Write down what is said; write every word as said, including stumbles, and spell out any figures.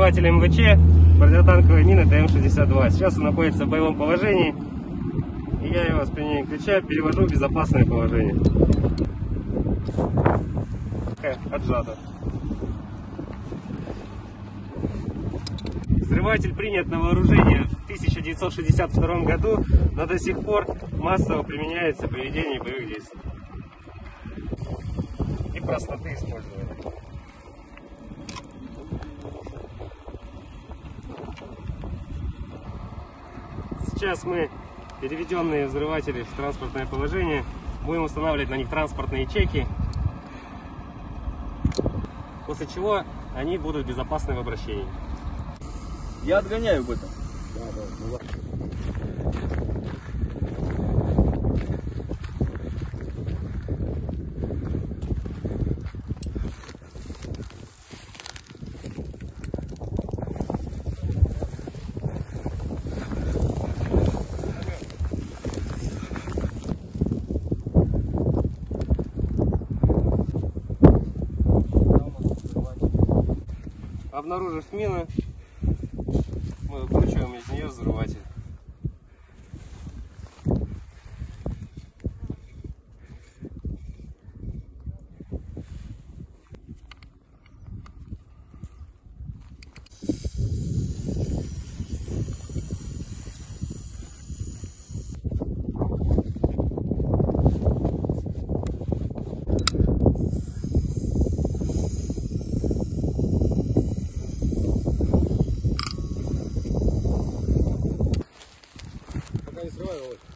взрыватель эм вэ че противотанковой мины тэ эм шестьдесят два. Сейчас он находится в боевом положении, и я его с применением ключа перевожу в безопасное положение. Отжато. Взрыватель принят на вооружение в тысяча девятьсот шестьдесят втором году, но до сих пор массово применяется при ведении боевых действий и простоты использования. Сейчас мы переведенные взрыватели в транспортное положение будем устанавливать на них транспортные чеки, после чего они будут безопасны в обращении. Я отгоняю в этом. Да, да, ну ладно. Обнаружив мину, мы выкручиваем из нее взрыватель. Не срывай, Володь.